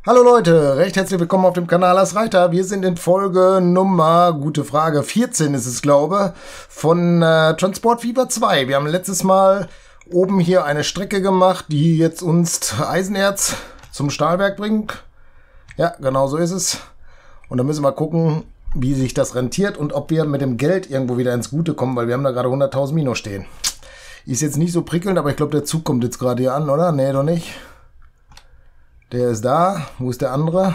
Hallo Leute, recht herzlich willkommen auf dem Kanal Lars Reiter. Wir sind in Folge Nummer, gute Frage, 14 ist es glaube, von Transport Fever 2. Wir haben letztes Mal oben hier eine Strecke gemacht, die jetzt uns Eisenerz zum Stahlwerk bringt. Ja, genau so ist es. Und da müssen wir gucken, wie sich das rentiert und ob wir mit dem Geld irgendwo wieder ins Gute kommen, weil wir haben da gerade 100.000 Minus stehen. Ist jetzt nicht so prickelnd, aber ich glaube, der Zug kommt jetzt gerade hier an, oder? Nee, doch nicht. Der ist da. Wo ist der andere?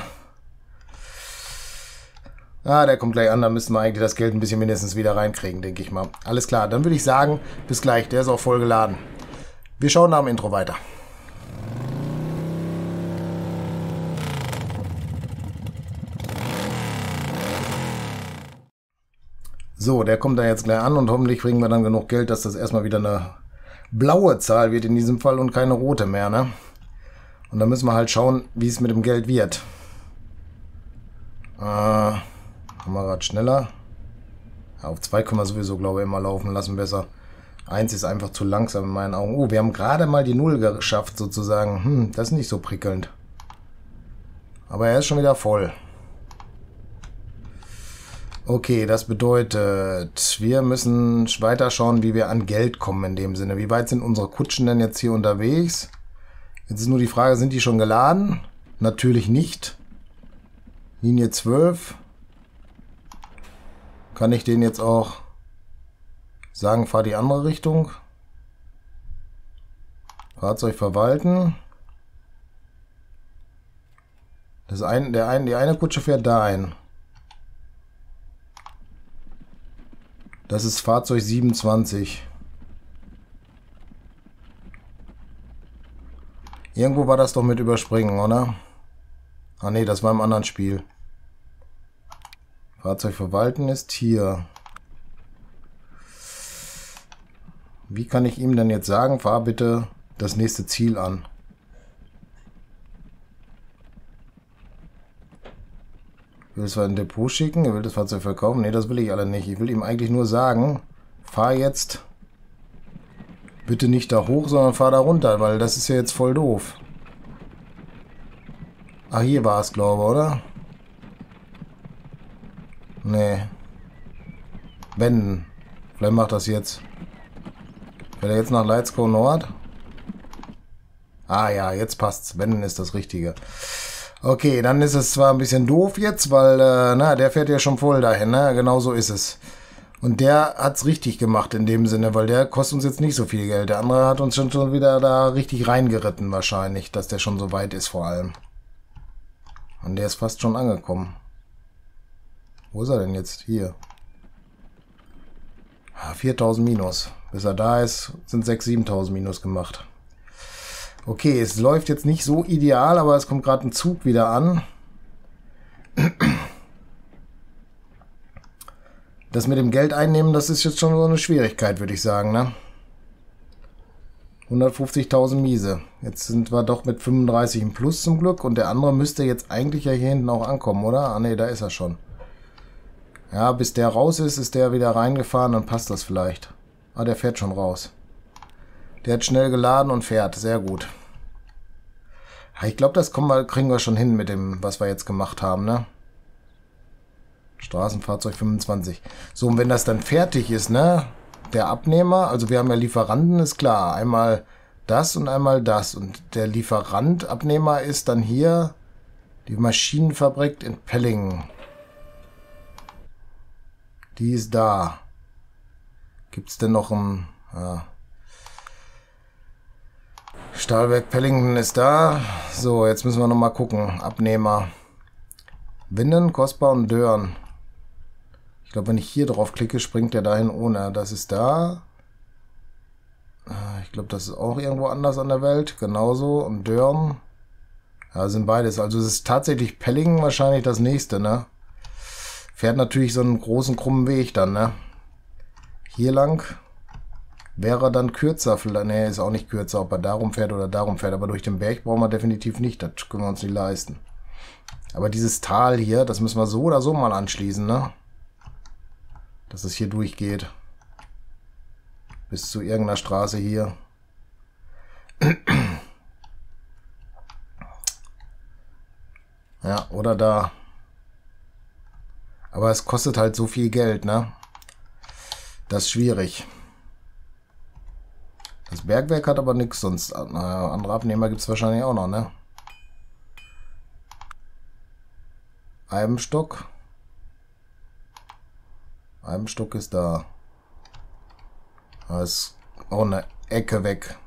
Ah, der kommt gleich an. Dann müssen wir eigentlich das Geld ein bisschen mindestens wieder reinkriegen, denke ich mal. Alles klar, dann würde ich sagen, bis gleich. Der ist auch voll geladen. Wir schauen nach dem Intro weiter. So, der kommt da jetzt gleich an und hoffentlich kriegen wir dann genug Geld, dass das erstmal wieder eine blaue Zahl wird in diesem Fall und keine rote mehr, ne? Und dann müssen wir halt schauen, wie es mit dem Geld wird. Kamerad schneller. Ja, auf 2 können wir sowieso, glaube ich, immer laufen lassen besser. 1 ist einfach zu langsam in meinen Augen. Oh, wir haben gerade mal die 0 geschafft sozusagen. Das ist nicht so prickelnd. Aber er ist schon wieder voll. Okay, das bedeutet, wir müssen weiter schauen, wie wir an Geld kommen in dem Sinne. Wie weit sind unsere Kutschen denn jetzt hier unterwegs? Jetzt ist nur die Frage, sind die schon geladen? Natürlich nicht. Linie 12. Kann ich den jetzt auch sagen, fahr die andere Richtung? Fahrzeug verwalten. Die eine Kutsche fährt da ein. Das ist Fahrzeug 27. Irgendwo war das doch mit überspringen, oder? Ah ne, das war im anderen Spiel. Fahrzeug verwalten ist hier. Wie kann ich ihm denn jetzt sagen, fahr bitte das nächste Ziel an? Ich will es in ein Depot schicken, er will das Fahrzeug verkaufen. Ne, das will ich alle nicht. Ich will ihm eigentlich nur sagen, fahr jetzt bitte nicht da hoch, sondern fahr da runter, weil das ist ja jetzt voll doof. Ah, hier war es, glaube ich, oder? Nee. Wenden. Vielleicht macht das jetzt. Fährt er jetzt nach Leitskow Nord? Ah ja, jetzt passt's. Wenden ist das Richtige. Okay, dann ist es zwar ein bisschen doof jetzt, weil, der fährt ja schon voll dahin, ne? Genau so ist es. Und der hat's richtig gemacht in dem Sinne, weil der kostet uns jetzt nicht so viel Geld. Der andere hat uns schon wieder da richtig reingeritten wahrscheinlich, dass der schon so weit ist vor allem. Und der ist fast schon angekommen. Wo ist er denn jetzt? Hier. 4.000 Minus. Bis er da ist, sind 6.000, 7.000 Minus gemacht. Okay, es läuft jetzt nicht so ideal, aber es kommt gerade ein Zug wieder an. Das mit dem Geld einnehmen, das ist jetzt schon so eine Schwierigkeit, würde ich sagen, ne? 150.000 Miese. Jetzt sind wir doch mit 35 im Plus zum Glück. Und der andere müsste jetzt eigentlich ja hier hinten auch ankommen, oder? Ah ne, da ist er schon. Ja, bis der raus ist, ist der wieder reingefahren, dann passt das vielleicht. Ah, der fährt schon raus. Der hat schnell geladen und fährt. Sehr gut. Ja, ich glaube, das kriegen wir schon hin mit dem, was wir jetzt gemacht haben, ne? Straßenfahrzeug 25. So, und wenn das dann fertig ist, ne? Der Abnehmer, also wir haben ja Lieferanten, ist klar. Einmal das und einmal das. Und der Lieferant, Abnehmer ist dann hier die Maschinenfabrik in Pellingen. Die ist da. Gibt es denn noch ein... Ja. Stahlwerk Pellingen ist da. So, jetzt müssen wir nochmal gucken. Abnehmer. Winden, Kostbar und Dörn. Ich glaube, wenn ich hier drauf klicke, springt der dahin ohne. Das ist da. Ich glaube, das ist auch irgendwo anders an der Welt. Genauso. Und Dörn. Ja, sind beides. Also es ist tatsächlich Pellingen wahrscheinlich das nächste, ne? Fährt natürlich so einen großen, krummen Weg dann, ne? Hier lang. Wäre dann kürzer. Ne, ist auch nicht kürzer, ob er darum fährt oder darum fährt. Aber durch den Berg brauchen wir definitiv nicht. Das können wir uns nicht leisten. Aber dieses Tal hier, das müssen wir so oder so mal anschließen, ne? Dass es hier durchgeht. Bis zu irgendeiner Straße hier. Ja, oder da. Aber es kostet halt so viel Geld, ne? Das ist schwierig. Das Bergwerk hat aber nichts, sonst naja, andere Abnehmer gibt es wahrscheinlich auch noch, ne? Eibenstock. Eibenstock ist da. Da ist auch eine Ecke weg.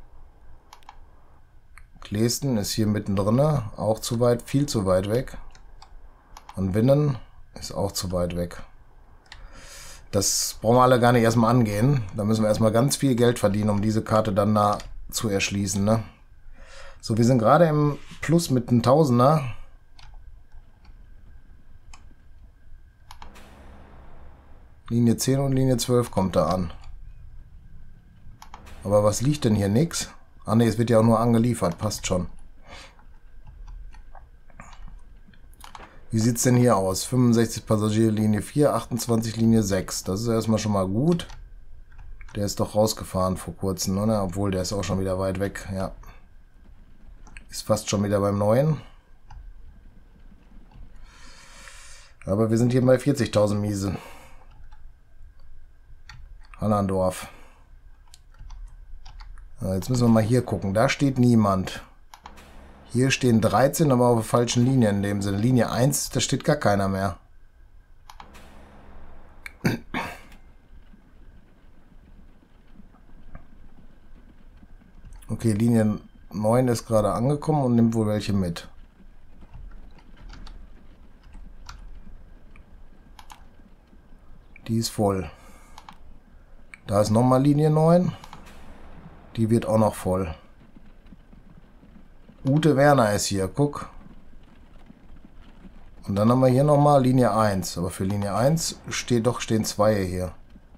Dresden ist hier mittendrin, auch zu weit, viel zu weit weg. Und Winnen ist auch zu weit weg. Das brauchen wir alle gar nicht erstmal angehen. Da müssen wir erstmal ganz viel Geld verdienen, um diese Karte dann da zu erschließen, ne? So, wir sind gerade im Plus mit einem Tausender. Linie 10 und Linie 12 kommt da an. Aber was liegt denn hier? Nix? Ah ne, es wird ja auch nur angeliefert. Passt schon. Wie sieht es denn hier aus? 65 Passagiere Linie 4, 28 Linie 6. Das ist erstmal schon mal gut. Der ist doch rausgefahren vor kurzem, oder? Obwohl, der ist auch schon wieder weit weg. Ja. Ist fast schon wieder beim Neuen. Aber wir sind hier bei 40.000 Miese. Hallandorf. Jetzt müssen wir mal hier gucken. Da steht niemand. Hier stehen 13, aber auf der falschen Linie in dem Sinne. Linie 1, da steht gar keiner mehr. Okay, Linie 9 ist gerade angekommen und nimmt wohl welche mit. Die ist voll. Da ist nochmal Linie 9. Die wird auch noch voll. Ute Werner ist hier, guck. Und dann haben wir hier nochmal Linie 1. Aber für Linie 1 stehen zwei hier.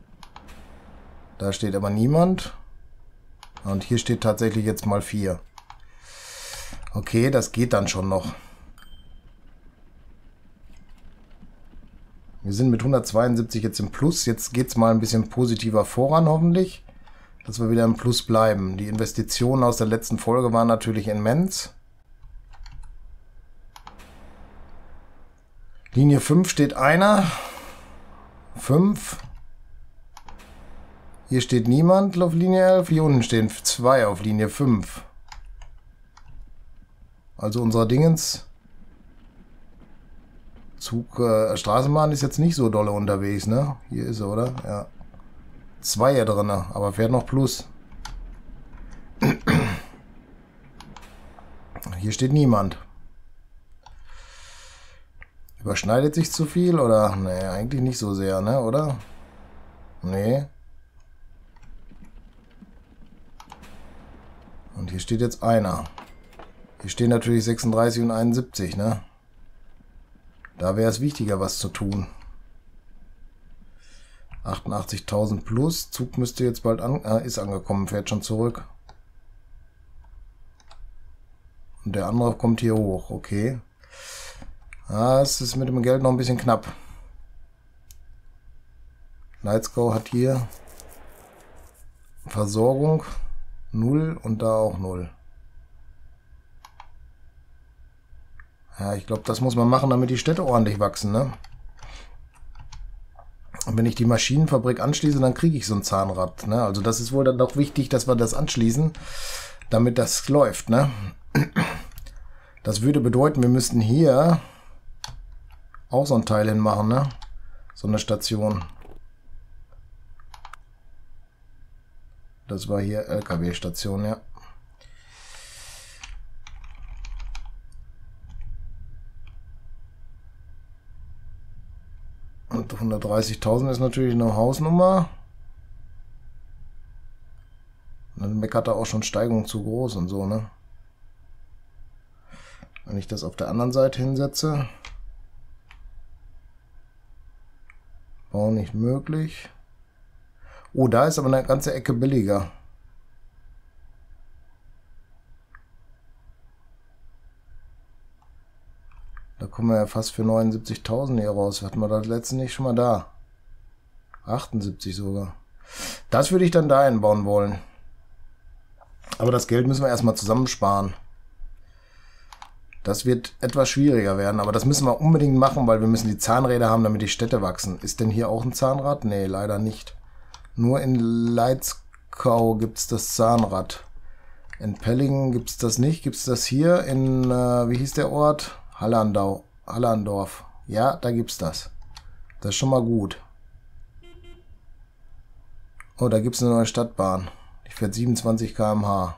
Da steht aber niemand. Und hier steht tatsächlich jetzt mal 4. Okay, das geht dann schon noch. Wir sind mit 172 jetzt im Plus. Jetzt geht es mal ein bisschen positiver voran, hoffentlich. Dass wir wieder im Plus bleiben. Die Investitionen aus der letzten Folge waren natürlich immens. Linie 5 steht einer. 5. Hier steht niemand auf Linie 11. Hier unten stehen 2 auf Linie 5. Also unser Dingens Straßenbahn ist jetzt nicht so dolle unterwegs, ne? Hier ist er, oder? Ja. 2 hier drin, aber fährt noch Plus. Hier steht niemand. Überschneidet sich zu viel, oder? Nee, eigentlich nicht so sehr, ne? Oder? Nee. Und hier steht jetzt einer. Hier stehen natürlich 36 und 71, ne? Da wäre es wichtiger, was zu tun. 88.000 plus. Zug müsste jetzt bald ist angekommen, fährt schon zurück. Und der andere kommt hier hoch, okay. Es ist mit dem Geld noch ein bisschen knapp. Lightscow hat hier Versorgung 0 und da auch 0. Ja, ich glaube, das muss man machen, damit die Städte ordentlich wachsen, ne? Und wenn ich die Maschinenfabrik anschließe, dann kriege ich so ein Zahnrad, ne? Also das ist wohl dann doch wichtig, dass wir das anschließen, damit das läuft, ne? Das würde bedeuten, wir müssten hier auch so ein Teil hinmachen, ne? So eine Station. Das war hier LKW-Station, ja. Und 130.000 ist natürlich eine Hausnummer. Und dann meckert er auch schon Steigung zu groß und so, ne? Wenn ich das auf der anderen Seite hinsetze. Bau nicht möglich. Oh, da ist aber eine ganze Ecke billiger. Da kommen wir ja fast für 79.000 hier raus. Hatten wir das letzte nicht schon mal da? 78 sogar. Das würde ich dann da einbauen wollen. Aber das Geld müssen wir erstmal zusammensparen. Das wird etwas schwieriger werden, aber das müssen wir unbedingt machen, weil wir müssen die Zahnräder haben, damit die Städte wachsen. Ist denn hier auch ein Zahnrad? Nee, leider nicht. Nur in Leitzkau gibt es das Zahnrad. In Pellingen gibt es das nicht. Gibt es das hier in, wie hieß der Ort? Hallandorf. Ja, da gibt es das. Das ist schon mal gut. Oh, da gibt es eine neue Stadtbahn. Die fährt 27 km/h.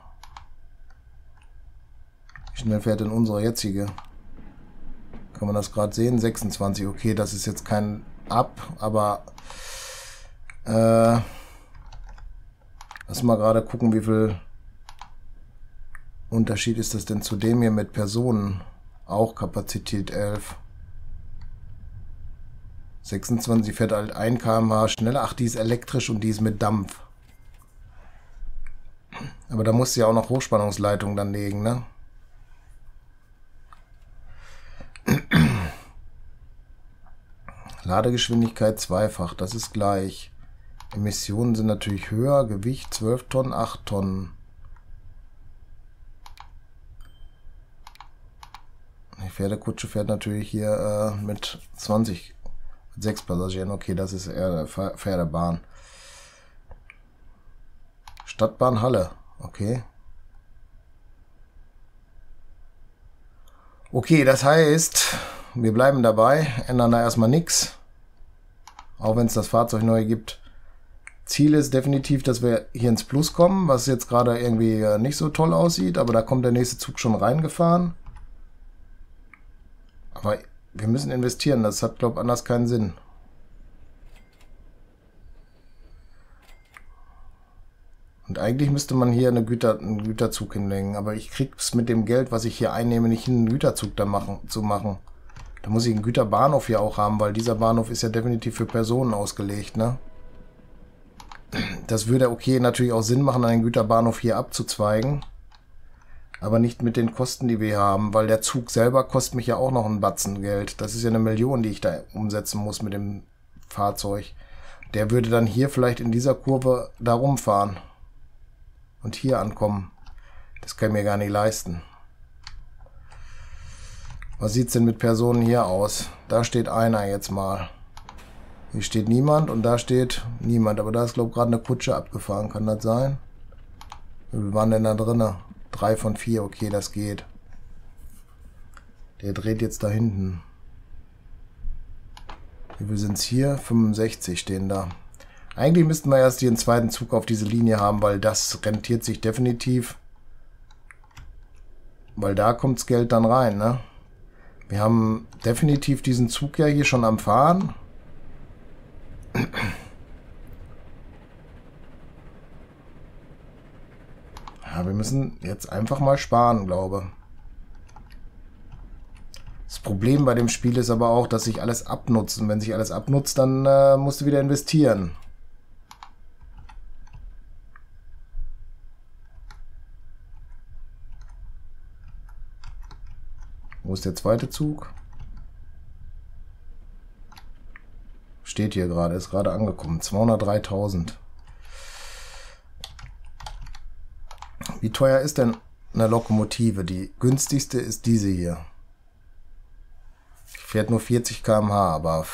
Wie schnell fährt denn unsere jetzige? Kann man das gerade sehen? 26. Okay, das ist jetzt kein Ab, aber lass mal gerade gucken, wie viel Unterschied ist das denn zu dem hier mit Personen? Auch Kapazität 11. 26 fährt halt 1 km/h schneller. Ach, die ist elektrisch und die ist mit Dampf. Aber da musst du ja auch noch Hochspannungsleitung dann legen, ne? Ladegeschwindigkeit zweifach, das ist gleich. Emissionen sind natürlich höher. Gewicht 12 Tonnen, 8 Tonnen. Die Pferdekutsche fährt natürlich hier mit 20, mit 6 Passagieren. Okay, das ist eher Pferdebahn. Stadtbahn Halle, okay. Okay, das heißt, wir bleiben dabei, ändern da erstmal nichts. Auch wenn es das Fahrzeug neu gibt. Ziel ist definitiv, dass wir hier ins Plus kommen, was jetzt gerade irgendwie nicht so toll aussieht, aber da kommt der nächste Zug schon reingefahren. Aber wir müssen investieren, das hat, glaube ich, anders keinen Sinn. Und eigentlich müsste man hier einen Güterzug hinlegen, aber ich krieg's mit dem Geld, was ich hier einnehme, nicht hin, einen Güterzug da zu machen. Da muss ich einen Güterbahnhof hier auch haben, weil dieser Bahnhof ist ja definitiv für Personen ausgelegt, ne? Das würde okay natürlich auch Sinn machen, einen Güterbahnhof hier abzuzweigen. Aber nicht mit den Kosten, die wir hier haben, weil der Zug selber kostet mich ja auch noch ein Batzen Geld. Das ist ja 1 Million, die ich da umsetzen muss mit dem Fahrzeug. Der würde dann hier vielleicht in dieser Kurve da rumfahren. Und hier ankommen. Das kann ich mir gar nicht leisten. Was sieht es denn mit Personen hier aus? Da steht einer jetzt mal. Hier steht niemand und da steht niemand. Aber da ist, glaube ich, gerade eine Kutsche abgefahren. Kann das sein? Wie viele waren denn da drin? 3 von 4. Okay, das geht. Der dreht jetzt da hinten. Wie viele sind es hier? 65 stehen da. Eigentlich müssten wir erst hier einen zweiten Zug auf diese Linie haben, weil das rentiert sich definitiv. Weil da kommt das Geld dann rein, ne? Wir haben definitiv diesen Zug ja hier schon am Fahren. Ja, wir müssen jetzt einfach mal sparen, glaube ich. Das Problem bei dem Spiel ist aber auch, dass sich alles abnutzt. Und wenn sich alles abnutzt, dann musst du wieder investieren. Wo ist der zweite Zug? Steht hier gerade, ist gerade angekommen. 203.000. Wie teuer ist denn eine Lokomotive? Die günstigste ist diese hier. Die fährt nur 40 km/h, aber...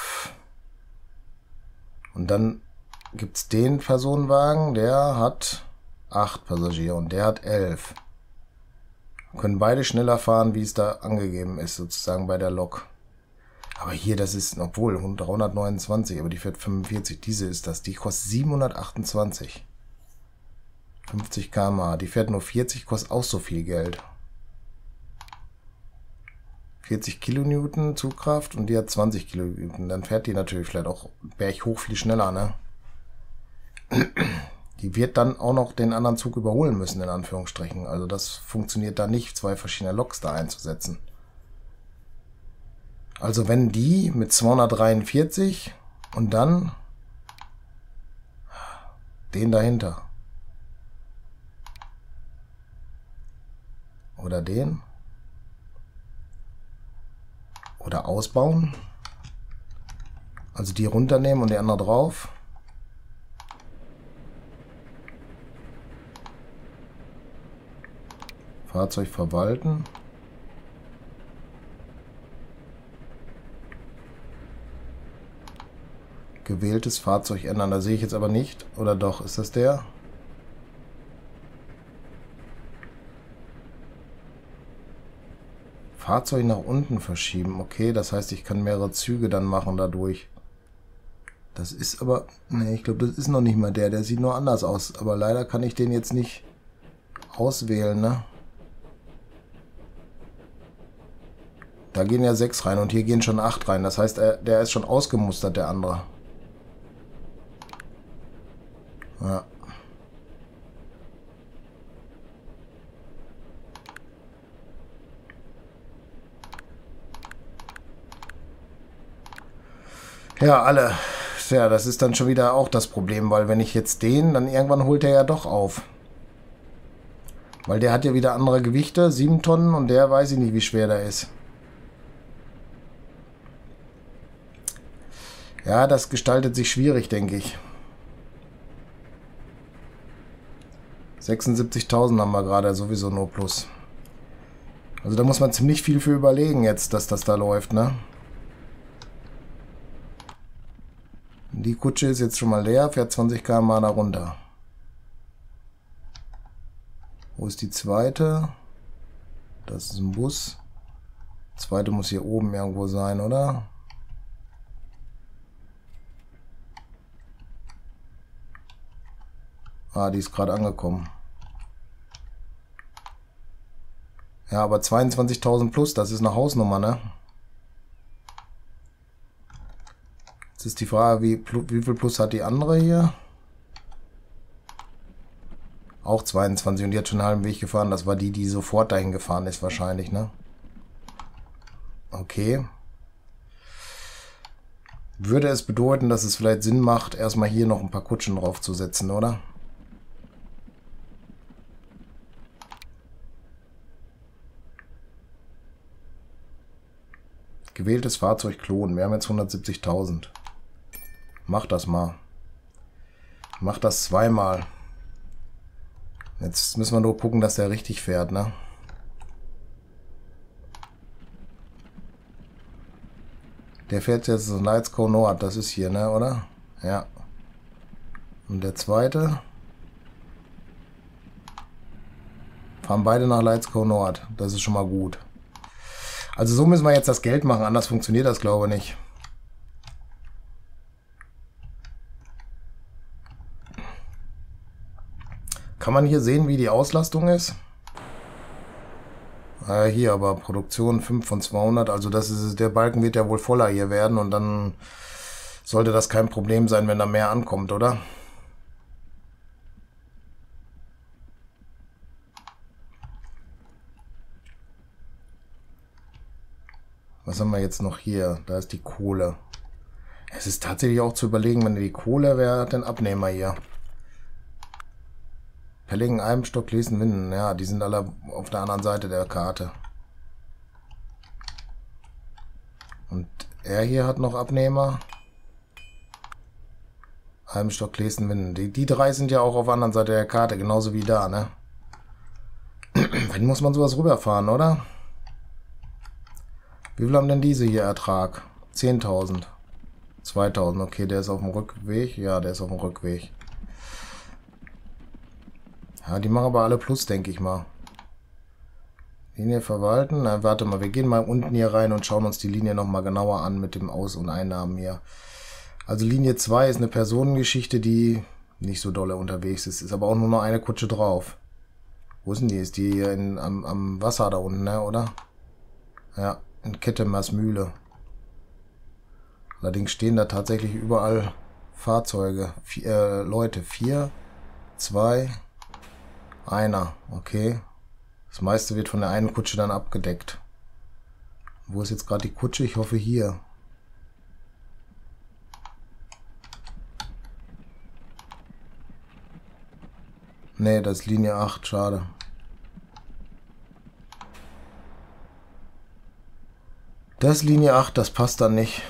Und dann gibt es den Personenwagen, der hat 8 Passagiere und der hat 11. Können beide schneller fahren, wie es da angegeben ist, sozusagen bei der Lok. Aber hier, das ist, obwohl, 329, aber die fährt 45. Diese ist das, die kostet 728. 50 km/h. Die fährt nur 40, kostet auch so viel Geld. 40 Kilonewton Zugkraft und die hat 20 Kilonewton. Dann fährt die natürlich vielleicht auch berghoch viel schneller, ne? Die wird dann auch noch den anderen Zug überholen müssen, in Anführungsstrichen. Also das funktioniert da nicht, 2 verschiedene Loks da einzusetzen. Also wenn die mit 243 und dann den dahinter. Oder den. Oder ausbauen. Also die runternehmen und die andere drauf. Fahrzeug verwalten. Gewähltes Fahrzeug ändern. Da sehe ich jetzt aber nicht. Oder doch, ist das der? Fahrzeug nach unten verschieben. Okay, das heißt, ich kann mehrere Züge dann machen dadurch. Das ist aber... Ne, ich glaube, das ist noch nicht mal der. Der sieht nur anders aus. Aber leider kann ich den jetzt nicht auswählen, ne? Da gehen ja 6 rein und hier gehen schon 8 rein. Das heißt, der ist schon ausgemustert, der andere. Ja. Ja, alle. Ja, das ist dann schon wieder auch das Problem, weil wenn ich jetzt den, dann irgendwann holt er ja doch auf. Weil der hat ja wieder andere Gewichte, 7 Tonnen und der weiß ich nicht, wie schwer der ist. Ja, das gestaltet sich schwierig, denke ich. 76.000 haben wir gerade sowieso nur plus. Also da muss man ziemlich viel für überlegen jetzt, dass das da läuft, ne? Die Kutsche ist jetzt schon mal leer, fährt 20 km/h da runter. Wo ist die zweite? Das ist ein Bus. Die zweite muss hier oben irgendwo sein, oder? Ah, die ist gerade angekommen. Ja, aber 22.000 plus, das ist eine Hausnummer, ne? Jetzt ist die Frage, wie viel plus hat die andere hier? Auch 22 und die hat schon einen halben Weg gefahren. Das war die, die sofort dahin gefahren ist wahrscheinlich, ne? Okay. Würde es bedeuten, dass es vielleicht Sinn macht, erstmal hier noch ein paar Kutschen draufzusetzen, oder? Gewähltes Fahrzeug klonen. Wir haben jetzt 170.000. Mach das mal. Mach das zweimal. Jetzt müssen wir nur gucken, dass der richtig fährt, ne? Der fährt jetzt so Lightsco Nord. Das ist hier, ne, oder? Ja. Und der zweite? Fahren beide nach Lightsco Nord. Das ist schon mal gut. Also so müssen wir jetzt das Geld machen, anders funktioniert das, glaube ich, nicht. Kann man hier sehen, wie die Auslastung ist? Hier aber Produktion 5 von 200, also das ist, der Balken wird ja wohl voller hier werden und dann sollte das kein Problem sein, wenn da mehr ankommt, oder? Was haben wir jetzt noch hier? Da ist die Kohle. Es ist tatsächlich auch zu überlegen, wenn die Kohle wäre, den Abnehmer hier. Pellingen, Eibenstock, Lesen, Winden. Ja, die sind alle auf der anderen Seite der Karte. Und er hier hat noch Abnehmer. Eibenstock, Lesen, Winden. Die drei sind ja auch auf der anderen Seite der Karte, genauso wie da, ne? Wenn muss man sowas rüberfahren, oder? Wie viel haben denn diese hier Ertrag? 10.000. 2.000. Okay, der ist auf dem Rückweg. Ja, der ist auf dem Rückweg. Ja, die machen aber alle Plus, denke ich mal. Linie verwalten. Na, warte mal, wir gehen mal unten hier rein und schauen uns die Linie nochmal genauer an mit dem Aus- und Einnahmen hier. Also Linie 2 ist eine Personengeschichte, die nicht so dolle unterwegs ist. Ist aber auch nur noch eine Kutsche drauf. Wo ist denn die? Ist die hier am Wasser da unten, ne, oder? Ja. In Kettemers Mühle. Allerdings stehen da tatsächlich überall Fahrzeuge. Leute. 4, 2, 1. Okay. Das meiste wird von der einen Kutsche dann abgedeckt. Wo ist jetzt gerade die Kutsche? Ich hoffe hier. Nee, das ist Linie 8. Schade. Das ist Linie 8, das passt dann nicht.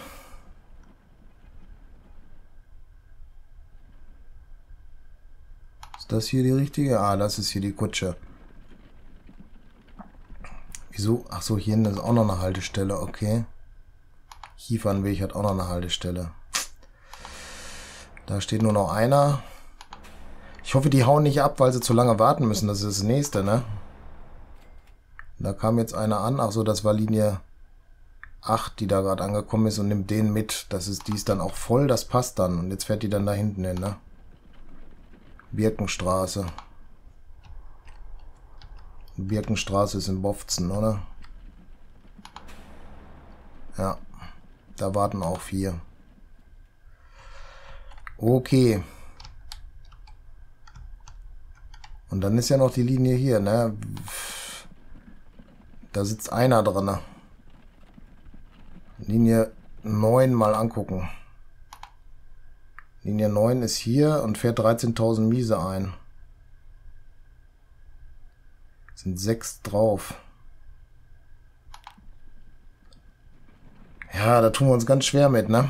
Ist das hier die richtige? Ah, das ist hier die Kutsche. Wieso? Ach so, hier hinten ist auch noch eine Haltestelle, okay. Kiefernweg hat auch noch eine Haltestelle. Da steht nur noch einer. Ich hoffe, die hauen nicht ab, weil sie zu lange warten müssen. Das ist das nächste, ne? Da kam jetzt einer an. Ach so, das war Linie 8, die da gerade angekommen ist und nimmt den mit. Die ist dann auch voll, das passt dann. Und jetzt fährt die dann da hinten hin, ne? Birkenstraße. Birkenstraße ist in Bofzen, oder? Ja, da warten auch 4. Okay. Und dann ist ja noch die Linie hier, ne? Da sitzt einer drin. Linie 9 mal angucken. Linie 9 ist hier und fährt 13.000 Miese ein. Sind 6 drauf. Ja, da tun wir uns ganz schwer mit, ne?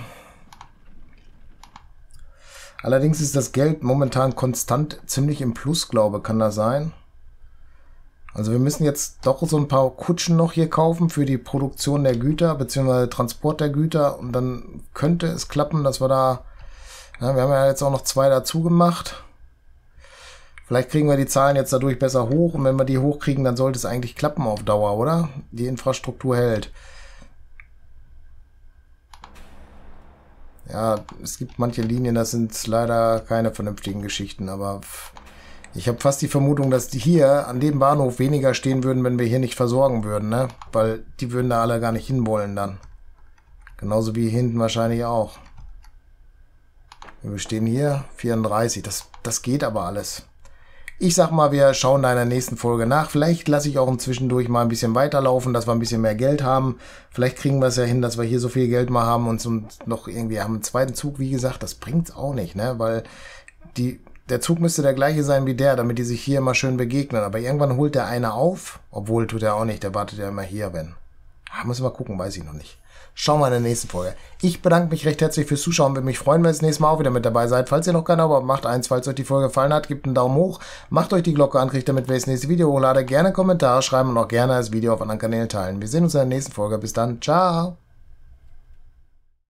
Allerdings ist das Geld momentan konstant ziemlich im Plus, glaube ich, kann das sein. Also wir müssen jetzt doch so ein paar Kutschen noch hier kaufen für die Produktion der Güter, beziehungsweise Transport der Güter. Und dann könnte es klappen, dass wir da... Ja, wir haben ja jetzt auch noch 2 dazu gemacht. Vielleicht kriegen wir die Zahlen jetzt dadurch besser hoch. Und wenn wir die hochkriegen, dann sollte es eigentlich klappen auf Dauer, oder? Die Infrastruktur hält. Ja, es gibt manche Linien, das sind leider keine vernünftigen Geschichten, aber ich habe fast die Vermutung, dass die hier an dem Bahnhof weniger stehen würden, wenn wir hier nicht versorgen würden, ne? Weil die würden da alle gar nicht hinwollen dann. Genauso wie hinten wahrscheinlich auch. Wir stehen hier 34, das geht aber alles. Ich sag mal, wir schauen da in der nächsten Folge nach. Vielleicht lasse ich auch zwischendurch mal ein bisschen weiterlaufen, dass wir ein bisschen mehr Geld haben. Vielleicht kriegen wir es ja hin, dass wir hier so viel Geld mal haben und noch irgendwie haben einen zweiten Zug. Wie gesagt, das bringt's auch nicht, ne? Weil der Zug müsste der gleiche sein wie der, damit die sich hier immer schön begegnen. Aber irgendwann holt der eine auf, obwohl tut er auch nicht, der wartet ja immer hier, wenn. Müssen wir gucken, weiß ich noch nicht. Schauen wir in der nächsten Folge. Ich bedanke mich recht herzlich fürs Zuschauen. Würde mich freuen, wenn ihr das nächste Mal auch wieder mit dabei seid. Falls ihr noch kein Abo habt, macht eins. Falls euch die Folge gefallen hat, gebt einen Daumen hoch. Macht euch die Glocke an, kriegt damit, wenn ich das nächste Video hochlade. Gerne Kommentare schreiben und auch gerne das Video auf anderen Kanälen teilen. Wir sehen uns in der nächsten Folge. Bis dann. Ciao.